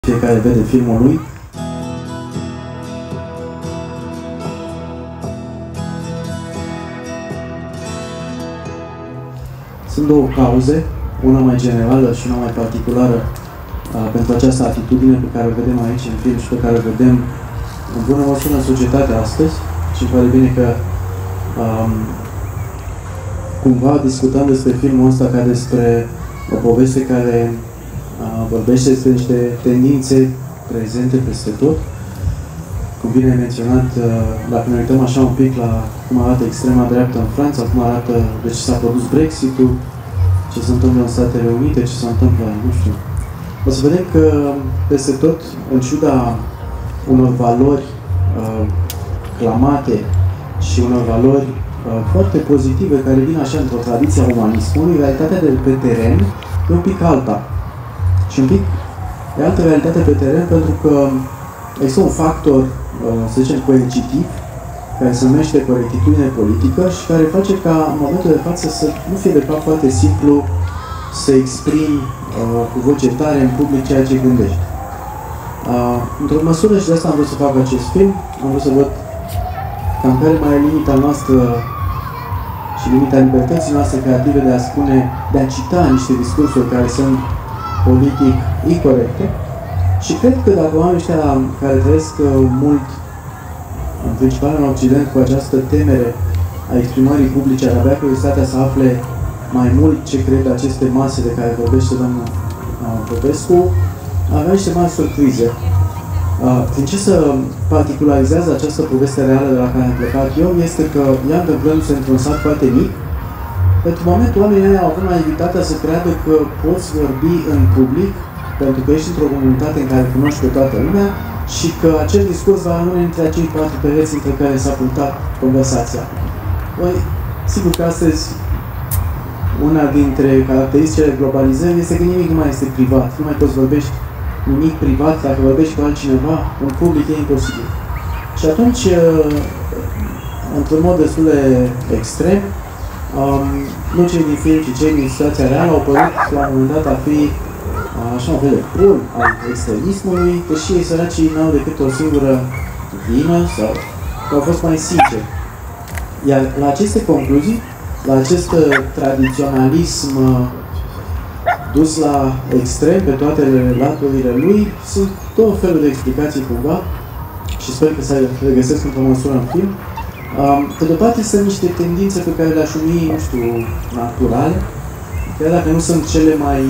Fiecare vede filmul lui. Sunt două cauze, una mai generală și una mai particulară pentru această atitudine pe care o vedem aici în film și pe care o vedem în bună măsură în societate astăzi. Și îmi pare bine că cumva discutăm despre filmul ăsta ca despre o poveste care vorbește despre niște tendințe prezente peste tot. Cum bine ai menționat, dacă ne uităm așa un pic la cum arată extrema dreaptă în Franța, cum arată de ce s-a produs Brexit-ul, ce se întâmplă în Statele Unite, ce se întâmplă, nu știu. O să vedem că peste tot, în ciuda unor valori clamate și unor valori foarte pozitive care vin așa într-o tradiție a umanismului, realitatea de pe teren e un pic alta. Și un pic e altă realitate pe teren pentru că există un factor, să zicem, coercitiv, care se numește corectitudine politică și care face ca în momentul de față să nu fie de fapt foarte simplu să exprimi cu voce tare în public ceea ce gândești. Într-o măsură, și de asta am vrut să fac acest film, am vrut să văd cam care mai e limita noastră și limita libertății noastre creative de a spune, de a cita niște discursuri care sunt politic incorecte. Și cred că dacă oamenii ăștia care trăiesc mult, în principal în Occident, cu această temere a exprimării publice, ar avea curiozitatea să afle mai mult ce cred aceste mase de care vorbește domnul Popescu, avea niște mari surprize. Prin ce se particularizează această poveste reală de la care am plecat eu, este că ea întâmplându-se într-un sat foarte mic, pentru momentul oamenii ăia au avut naivitatea să creadă că poți vorbi în public pentru că ești într-o comunitate în care cunoști pe toată lumea și că acel discurs va rămâne între acei patru pereți între care s-a purtat conversația. Păi, sigur că astăzi una dintre caracteristicile globalizării este că nimic nu mai este privat. Nu mai poți vorbești nimic privat, dacă vorbești cu altcineva, în public e imposibil. Și atunci, într-un mod destul de extrem, nu cei din film, ci cei din situația reală au părut la un moment dat a fi așa un fel de pol al extremismului, deși ei săracii n-au decât o singură vină sau că au fost mai sinceri. Iar la aceste concluzii, la acest tradiționalism dus la extrem pe toate laturile lui, sunt două feluri de explicații cumva și sper că se regăsesc într-o măsură în film. Pe de-o parte sunt niște tendințe pe care le-aș numi, nu știu, naturale, chiar dacă nu sunt cele mai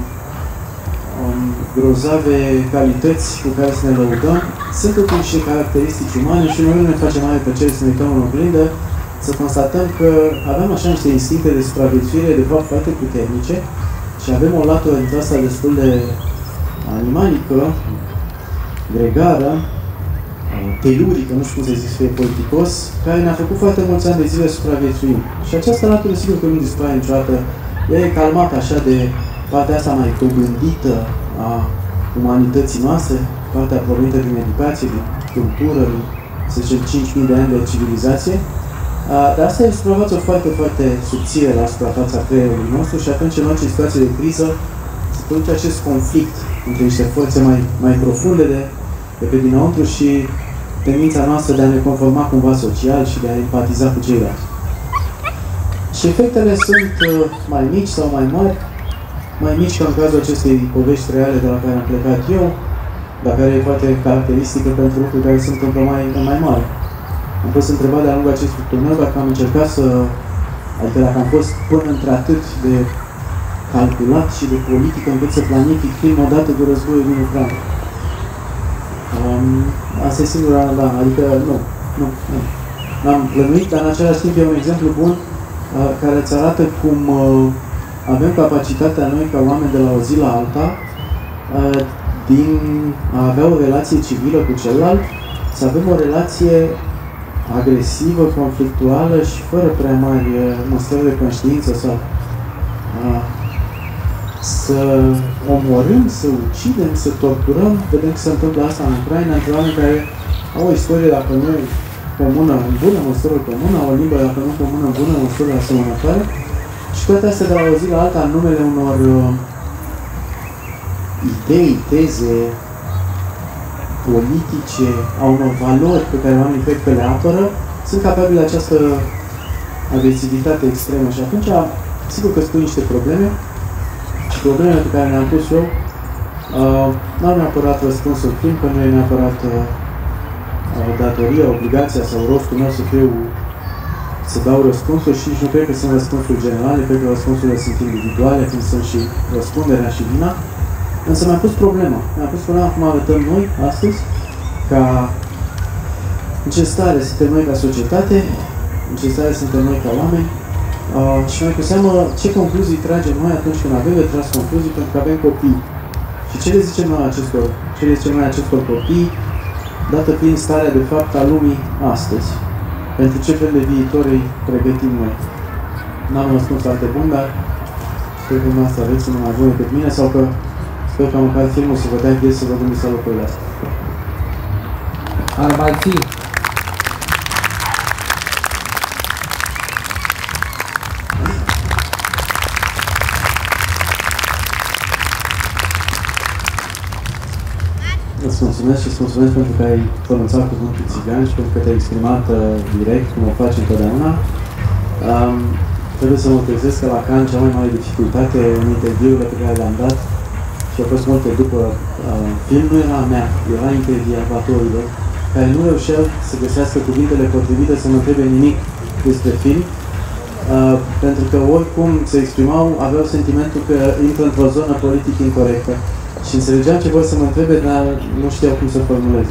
grozave calități cu care să ne lăudăm, sunt totuși niște caracteristici umane și noi nu ne face mare plăcere să ne uităm în oglindă, să constatăm că avem așa niște instincte de supraviețuire, de fapt foarte puternice, și avem o latură dintre asta destul de animalică, gregară, telurică, nu știu cum să zic, fie politicos, care ne-a făcut foarte mulți ani de zile supraviețuim. Și această latură, sigur că nu dispare niciodată, ea e calmată așa de partea asta mai dobândită a umanității noastre, partea provenită din educație, din cultură, din, să zicem, 5.000 de ani de civilizație. Dar asta e o suprafață foarte, foarte subțire la suprafața creierului nostru și atunci, în orice situație de criză, se produce acest conflict între niște forțe mai profunde de pe dinăuntru și tendința noastră de a ne conforma cumva social și de a empatiza cu ceilalți. Și efectele sunt mai mici sau mai mari, mai mici ca în cazul acestei povești reale de la care am plecat eu, dar care e foarte caracteristică pentru lucruri care se întâmplă mai mari. Am fost întrebat de-a lungul acestui turneu dacă am încercat să, adică dacă am fost până într-atât de calculat și de politică încât să planific film odată cu războiul din Ucraina. Asta e singura, da, adică nu. N-am plănuit, dar în același timp e un exemplu bun care îți arată cum avem capacitatea noi ca oameni de la o zi la alta din a avea o relație civilă cu celălalt, să avem o relație agresivă, conflictuală și fără prea mari măsuri de conștiință sau să omorâm, să ucidem, să torturăm. Vedem că se întâmplă asta în Ucraina, între oameni care au o istorie, dacă nu comună, în bună măsură comună, o limbă, dacă nu comună, în bună măsură asemănătoare. Și toate astea de la o zi la alta, în numele unor idei, teze, politice, a unor valori pe care oamenii cred că le apără, sunt capabili de această agresivitate extremă. Și atunci, sigur că spun niște probleme, și problemele pe care le-am pus eu n-au neapărat răspunsul prin, că nu e neapărat datoria, obligația sau rostul meu să dau răspunsuri și nici nu cred că sunt răspunsuri generale, cred că răspunsurile sunt individuale, când sunt și răspunderea și vina. Însă mi-am pus problema. Mi-am pus problema cum arătăm noi astăzi, ca în ce stare suntem noi ca societate, în ce stare suntem noi ca oameni și mai cu seamă ce concluzii tragem noi atunci când avem de tras concluzii, pentru că avem copii. Și ce le zicem noi acestor copii, dată fiind starea de fapt a lumii astăzi. Pentru ce fel de viitor îi pregătim noi. N-am un răspuns foarte bun, dar sper că asta aveți unul mai bun decât mine, sau că sper că măcar filmul să vă dea ghid să vă gândiți la lucrurile astea. Ar mai fi. Îți mulțumesc și îți mulțumesc pentru că ai pronunțat cuvântul țigan și pentru că te-ai exprimat direct, cum o faci întotdeauna. Trebuie să mă trezesc că la Cannes cea mai mare dificultate în interviurile pe care le-am dat, și au fost multe după film, nu era a mea, era intervievatorilor, care nu reușeau să găsească cuvintele potrivite să mă întrebe nimic despre film, pentru că oricum se exprimau, aveau sentimentul că intră într-o zonă politic incorrectă. Și înțelegeam ce vor să mă întrebe, dar nu știau cum să formuleze.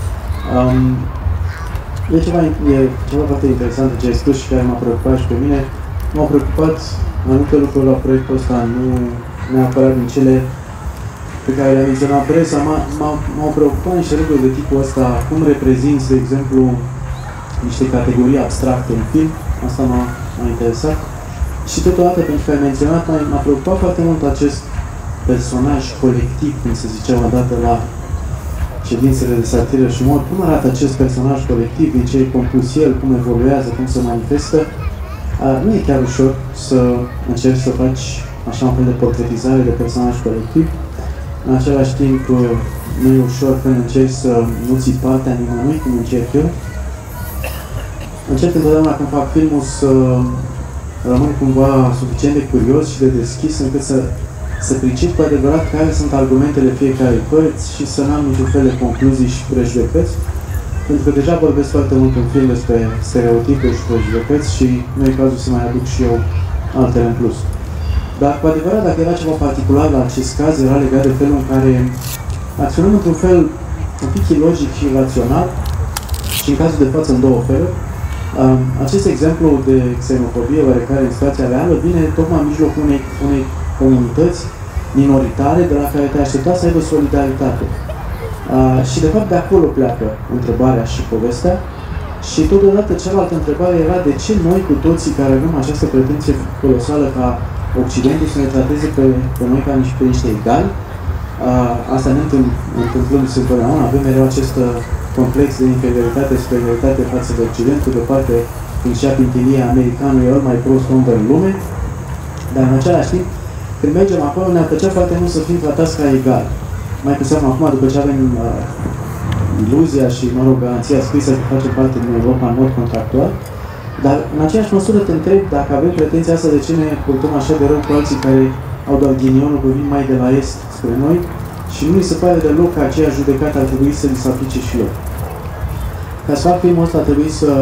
E ceva foarte interesant ce ai spus și care m-a preocupat și pe mine. M-au preocupat multe lucruri la proiectul ăsta, nu neapărat din cele pe care le-am menționat presa. M-au preocupat niște lucruri de tipul ăsta, cum reprezinți, de exemplu, niște categorii abstracte în film. Asta m-a interesat. Și totodată, pentru că ai menționat, m-a preocupat foarte mult acest personaj colectiv, cum se zicea odată la ședințele de satiră și umor. Cum arată acest personaj colectiv, din ce e compus el, cum evoluează, cum se manifestă. Nu e chiar ușor să încerci să faci așa un fel de portretizare de personaj colectiv. În același timp, nu e ușor când încerci să nu ții partea nimănui, cum încerc eu. Încerc întotdeauna când fac filmul să rămân cumva suficient de curios și de deschis încât să pricep cu adevărat care sunt argumentele fiecarei părți și să n-am niciun fel de concluzii și prejudecăți, pentru că deja vorbesc foarte mult în film despre stereotipuri și prejudecăți și nu e cazul să mai aduc și eu altele în plus. Dar cu adevărat, dacă era ceva particular la acest caz, era legat de felul în care acționăm într-un fel un pic ilogic și irațional și în cazul de față în două feluri. Acest exemplu de xenofobie oarecare în situația reală vine tocmai în mijlocul unei comunități minoritare de la care te aștepta să aibă solidaritate. Și de fapt de acolo pleacă întrebarea și povestea. Și totodată cealaltă întrebare era de ce noi cu toții care avem această pretenție colosală ca Occidentul să ne trateze pe noi ca pe niște egali. Asta ne întâmplându-se întotdeauna. Avem mereu acest complex de inferioritate, superioritate față de Occidentul, de parte când și-a pintilia americanul e ori mai prost om în lume. Dar în același timp, când mergem acolo, ne-ar plăcea foarte mult să fim tratați ca egali. Mai cu seamă acum, după ce avem iluzia și, mă rog, garanția scrisă că facem parte din Europa în mod contractual, dar în aceeași măsură te întreb dacă avem pretenția asta, de ce ne purtăm așa de rău cu alții care au doar ghinionul că vin mai de la est spre noi și nu mi se pare deloc că aceea judecată ar trebui să li se aplice și lor. Ca să fac filmul ăsta, a trebuit să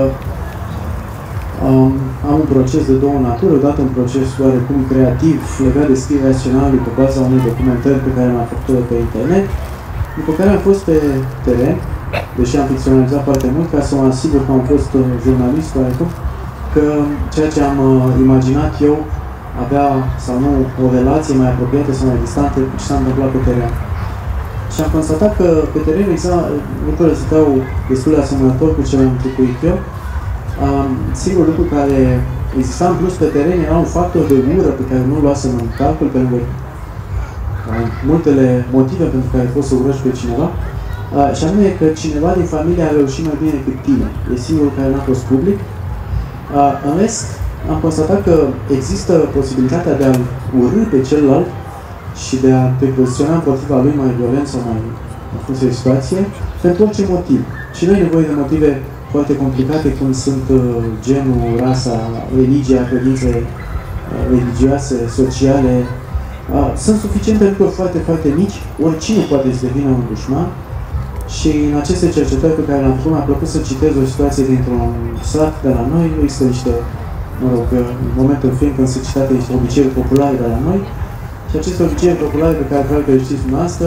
am un proces de două naturi, odată un proces oarecum creativ legat de scrierea scenariului pe baza unei documentări pe care mi-am făcut pe internet, după care am fost pe teren, deși am ficționalizat foarte mult, ca să mă asigur că am fost jurnalist oarecum, că ceea ce am imaginat eu avea sau nu o relație mai apropiată sau mai distantă cu ce s-a întâmplat pe teren. Și am constatat că pe teren lucrurile stăteau destul de asemănător cu ce mi-am închipuit eu. Singurul lucru care exista în plus pe teren era un factor de ură pe care nu-l luasem în calcul, pentru că multele motive pentru care poți să urăști pe cineva, și anume că cineva din familie a reușit mai bine decât tine. E singurul care n-a fost public. În rest, am constatat că există posibilitatea de a urâ pe celălalt și de a te poziționa împotriva lui mai violent sau în funcție de situație, pentru orice motiv. Și nu ai nevoie de motive foarte complicate, cum sunt genul, rasa, religia, credințe religioase, sociale. Sunt suficiente lucruri foarte, foarte mici, oricine poate să devină un dușman. Și în aceste cercetări pe care le-am făcut, mi-a plăcut să citez o situație dintr-un sat de la noi. Există niște, mă rog, în momentul în film când sunt citate niște obiceiuri populare de la noi. Și aceste obiceiuri populare pe care vreau că le știți dumneavoastră,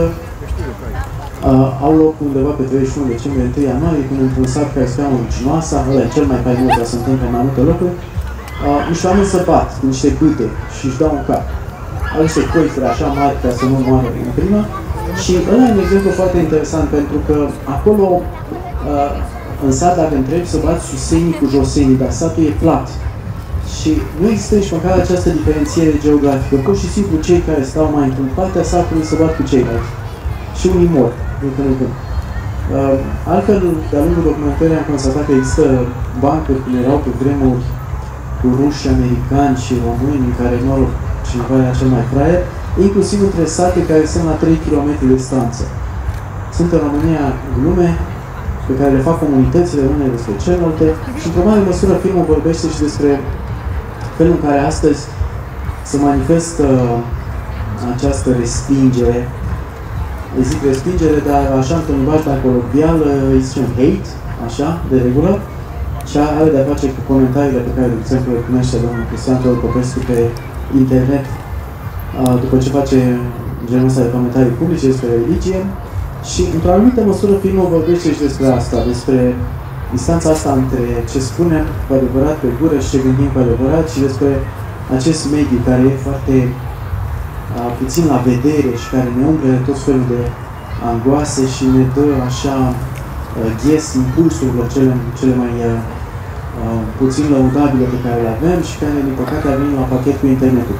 au loc undeva pe 31 decembrie, 1 ianuarie, când într-un sat care se cheamă Rucinoasa, ăla e cel mai faimos, dar se întâmplă în mai multe locuri, niște oameni se bat cu niște bâte și își dau un cap. Au niște coifuri așa mari ca să nu moară în prima. Și ăla e un exemplu foarte interesant, pentru că acolo, în sat, dacă întrebi, să bați susenii cu josenii, dar satul e plat. Și nu există nici măcar această diferențiere geografică. Pur și simplu cei care stau mai într-un parte a satului se bat cu ceilalți. Și unii mor, din când în când. Altfel, de-a lungul documentării am constatat că există bancuri, cum erau pe vremuri cu ruși, americani și români, în care, mă rog, cineva era cel mai fraier, inclusiv între sate care sunt la 3 km distanță. Sunt în România glume pe care le fac comunitățile unele despre celelalte și, într-o mare măsură, filmul vorbește și despre felul în care astăzi se manifestă această respingere. Îi zic respingere, dar așa, într-un limbaj mai coloquial, îi zicem hate, așa, de regulă, și are de-a face cu comentariile pe care, de exemplu, le primește domnul Cristian Teodor Popescu pe internet, după ce face genul ăsta de comentarii publice despre religie. Și, într-o anumită măsură, filmul vorbește și despre asta, despre distanța asta între ce spunem cu adevărat pe gură și ce gândim cu adevărat și despre acest mediu care e foarte puțin la vedere și care ne umple tot felul de angoase și ne dă așa ghes impulsurilor cele mai puțin lăudabile pe care le avem și care, din păcate, a venit la pachet cu internetul.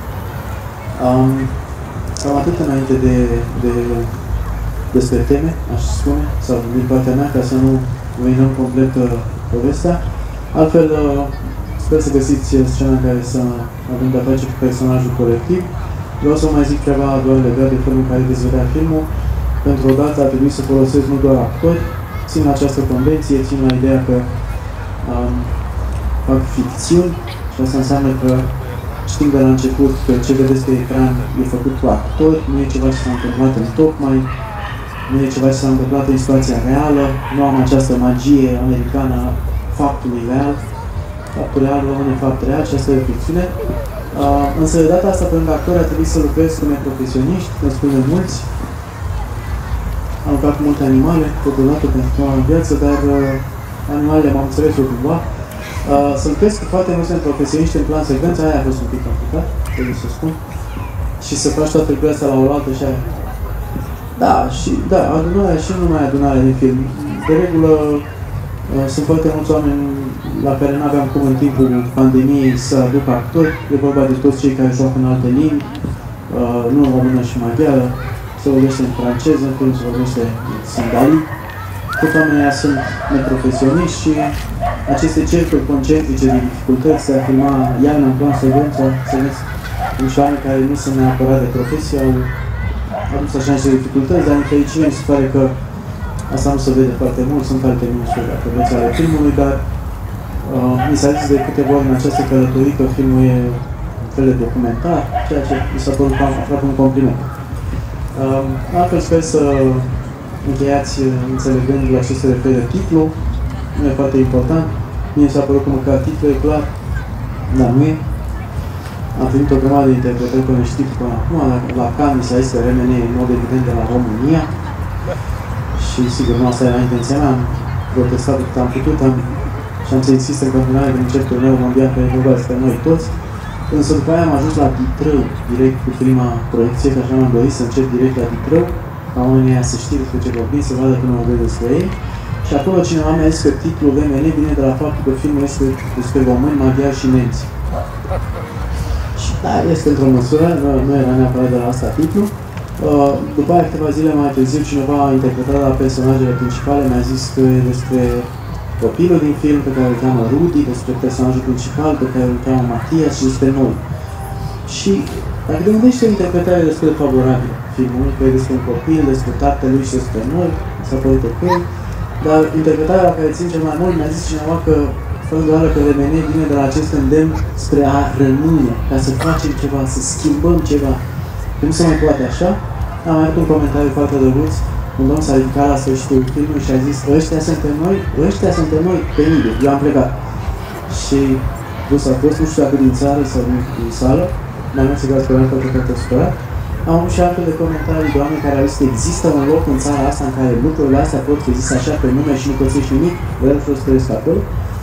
Cam atât înainte despre teme, aș spune, sau din partea mea, ca să nu ruinăm complet povestea. Altfel, sper să găsiți scena în care să avem de-a face cu personajul colectiv. Vreau să mai zic ceva doar legat de felul în care veți vedea filmul. Pentru o dată a trebuit să folosesc nu doar actori, țin la această convenție, țin la ideea că fac ficțiuni și asta înseamnă că știm de la început că ce vedeți pe ecran e făcut cu actori, nu e ceva ce s-a întâmplat în tocmai, nu e ceva ce s-a întâmplat în situația reală, nu am această magie americană a faptului real, faptul real rămâne fapt real și asta e o ficțiune. Însă de data asta, pentru că actori a trebuit să lucrez cu neprofesioniști, ne spune mulți. Am lucrat cu multe animale, totodată pentru prima în viață, dar animalele m-am înțeles eu cumva. Să lucrez cu foarte mulți neprofesioniști în plan secvență, aia a fost un pic complicat, trebuie să spun. Și să faci toată lucrurile astea la oaltă și aia. Da, și da, adunarea și nu numai adunarea de film. De regulă, sunt foarte mulți oameni la care nu aveam cum în timpul pandemiei să aduc actori. E vorba de toți cei care joacă în alte limbi, nu în română și maghiară, se vorbește în franceză, în film se vorbește în singali. Toți oamenii sunt neprofesioniști și aceste cercuri concentrice de dificultăți de a filma iarna în plan secvență, să vezi niște oameni care nu sunt neapărat de profesie, au adus așa niște dificultăți, dar în fericire mi se pare că asta nu se vede foarte mult, sunt alte minusuri dacă vreți ale filmului, dar mi s-a zis de câteva ori în această călătorie că filmul e un fel de documentar, ceea ce mi s-a părut aproape un compliment. Altfel sper să încheiați înțelegând la ce se referă titlul, nu e foarte important, mie mi s-a părut că măcar titlul e clar, dar nu e. Am primit o grămadă de interpretări până știu până acum, la Cannes mi s-a zis că RMN e în mod evident de la România și sigur nu asta era intenția mea, am protestat cât am putut și am să insist în continuare că încep turneul mondial pe vorba despre noi toți. Însă după aia am ajuns la Ditrău, direct cu prima proiecție, că așa m-am dorit să încep direct la Ditrău, ca oamenii aia să știe despre ce vorbim, să vadă până vorbesc despre ei. Și acolo cineva mi-a zis că titlul VMN vine de la faptul că filmul este despre români, maghiari și nemți. Și da, este într-o măsură, nu era neapărat de la asta titlul. După aia, câteva zile mai târziu, cineva a interpretat la personajele principale, mi-a zis că e despre copilul din film pe care îl cheamă Rudy, despre personajul principal pe care îl cheamă Matias și despre noi. Și Dacă te gândești o interpretare destul de favorabilă filmului, că e despre un copil, despre tatălui și despre noi, s-a părut ok, dar interpretarea la care țin cel mai mult mi-a zis cineva că fără doar că revenit vine de la acest îndemn spre a rămâne, ca să facem ceva, să schimbăm ceva. Că nu se mai poate așa. Am mai avut un comentariu foarte drăguț. Un domn s-a ridicat la sfârșitul filmului și a zis: ăștia suntem noi, penibil. Eu am plecat. Și dus a fost, nu știu dacă din țară sau din sală, mai mult sigur speram că cred că supărat. Am avut și altfel de comentarii de oameni care au zis că există un loc în țara asta în care lucrurile astea pot fi zise așa pe nume și nu pățești nimic, vreau să trăiesc acolo.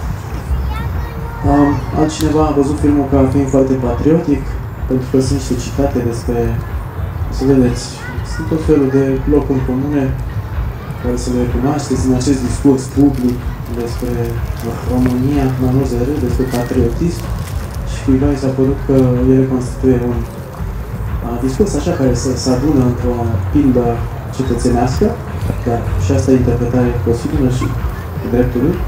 Altcineva a văzut filmul ca fiind foarte patriotic, pentru că sunt niște citate despre, să vedeți, sunt tot felul de locuri comune care să le recunoașteți în acest discurs public despre România, despre patriotism, și cuiva mi s-a părut că el constituie un discurs așa care să adună într-o pildă cetățenească, dar și asta e interpretare posibilă și dreptul lui.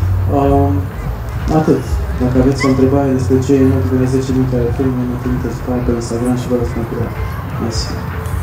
Atât. Dacă aveți o întrebare despre ce e în ultimele 10 minute ale filmului, mă trimiteți pe Instagram și vă răspund cu ea. Mersi.